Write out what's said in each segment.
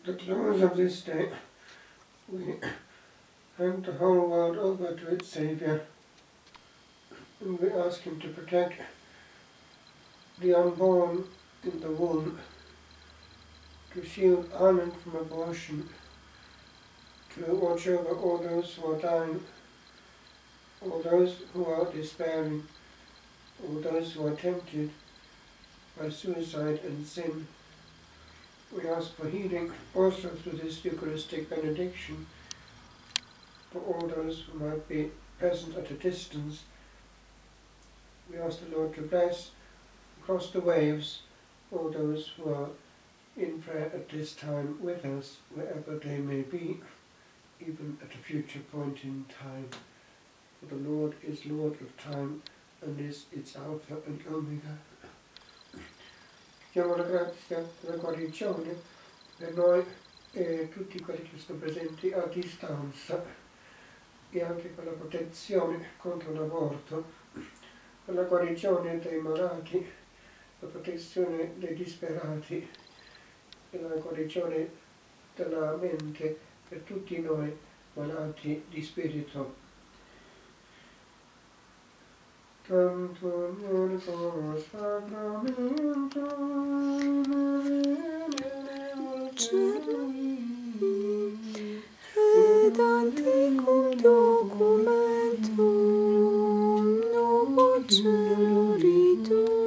the close of this day, we hand the whole world over to its Saviour, and we ask Him to protect the unborn in the womb, to shield Ireland from abortion, to watch over all those who are dying, all those who are despairing, all those who are tempted by suicide and sin. We ask for healing also through this Eucharistic benediction for all those who might be present at a distance. We ask the Lord to bless across the waves all those who are in prayer at this time with us, wherever they may be, even at a future point in time. For the Lord is Lord of time and is its Alpha and Omega. Diamo la grazia della guarigione per noi e tutti quelli che sono presenti a distanza, e anche per la protezione contro l'aborto, per la guarigione dei malati, la protezione dei disperati e la guarigione della mente per tutti noi malati di spirito. Canto nel tuo sacramento, ed anticum documentum novo celuri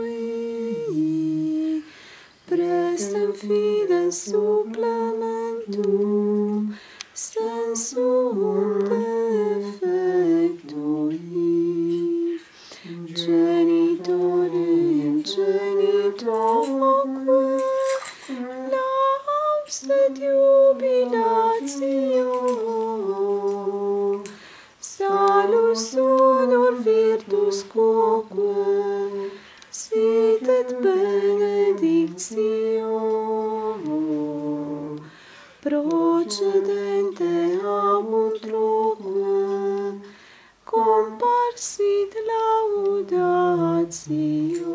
tui, prestem fide supplementum sensum defectui, genitorem genitoque, laus et jubilatio, salus honor virtus quoque, sit et benedictio, procedente abunt loque, comparsit laudatio.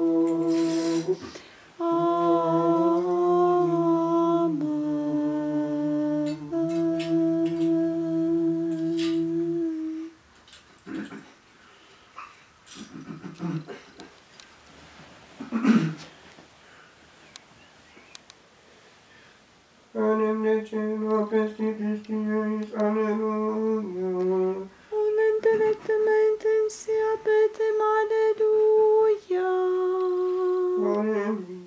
Anem decimo pestitis Dieis, alleluia. Onem delectamentem sia petem, alleluia. Oremus.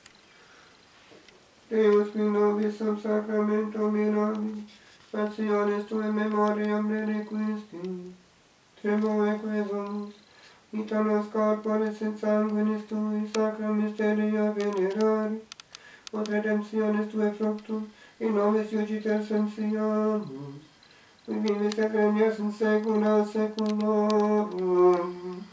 Deus qui nobis sub sacramento mirabis, passiones Tuae memoriam reliquisti, tremoe quesumus, vita nos corporis et sanguinis Tui, sacra mysteria venerari, od redemptionis Tuae fructum, in nobis iugitel sensiamus, qui vivis et regnas in saecula saeculorum.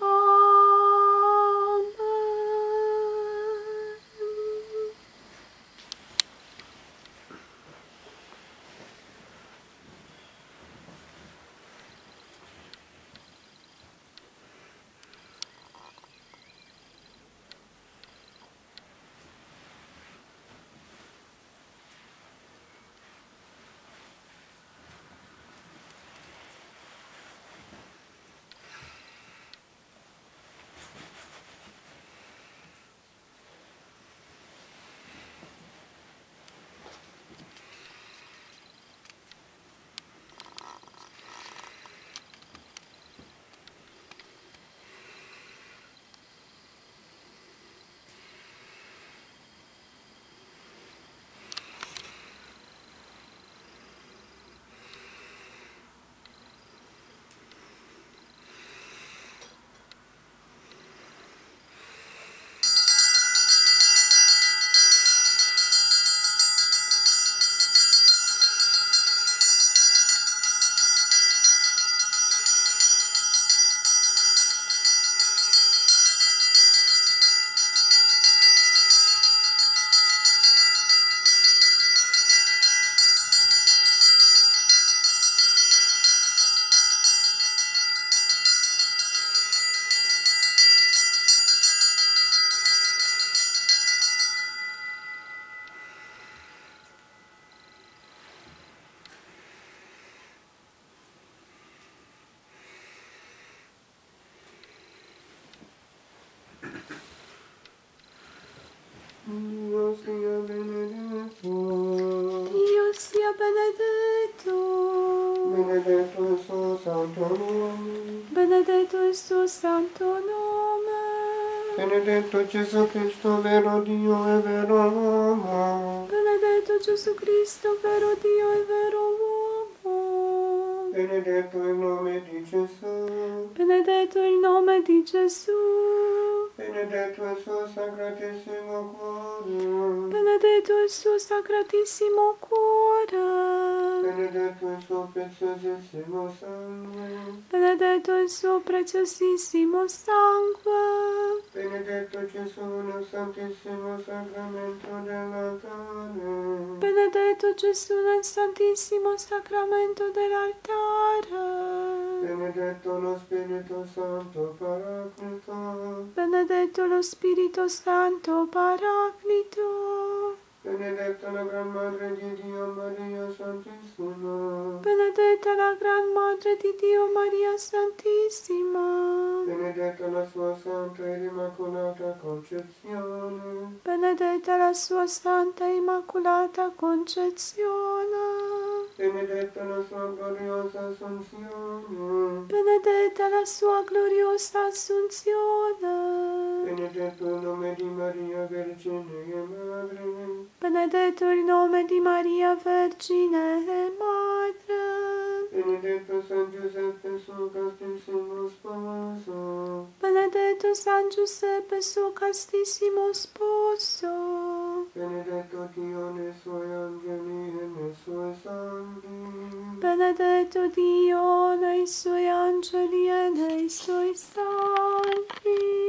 Dio sia benedetto. Dio sia benedetto. Benedetto il suo santo nome. Benedetto il suo santo nome. Benedetto Gesù Cristo, vero Dio e vero uomo. Benedetto Gesù Cristo, vero Dio e vero uomo. Benedetto il nome di Gesù. Benedetto il nome di Gesù. Benedetto il suo sacratissimo cuore. Benedetto il suo sacratissimo cuore. Benedetto il suo preziosissimo sangue. Benedetto il suo preziosissimo sangue. Benedetto Gesù nel santissimo sacramento dell'altare. Benedetto Gesù nel santissimo sacramento dell'altare. Benedetto lo Spirito Santo Paraclito. Benedetto lo Spirito Santo Paraclito. Benedetta la Gran Madre di Dio Maria Santissima. Benedetta la Gran Madre di Dio Maria Santissima. Benedetta la sua Santa ed Immacolata Concezione. Benedetta la sua Santa Immacolata Concezione. Benedetta la sua gloriosa Assunzione. Benedetta la sua gloriosa Assunzione. Benedetto il nome di Maria Vergine e Madre. Benedetto il nome di Maria Vergine e Madre. Benedetto San Giuseppe suo castissimo sposo. Benedetto San Giuseppe suo castissimo sposo. Benedetto Dio nei suoi angeli e nei suoi santi. Benedetto Dio nei suoi angeli e nei suoi santi.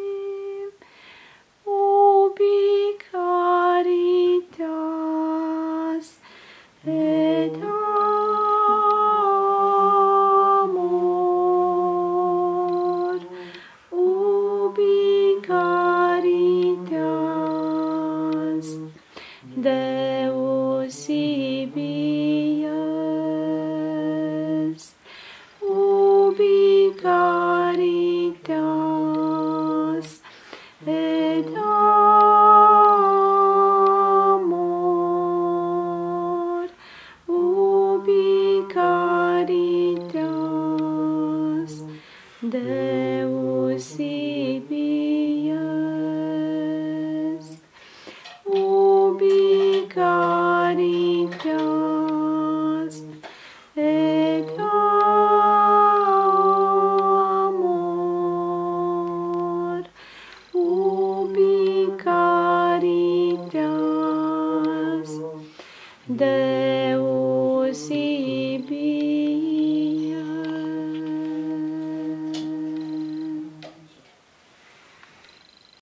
Ubi caritas et amor. Ubi caritas Deus ibi est. Ubi caritas et amor. Ubi caritas Deus ibi est. Ubi caritas et amor. Ubi caritas Deus ibi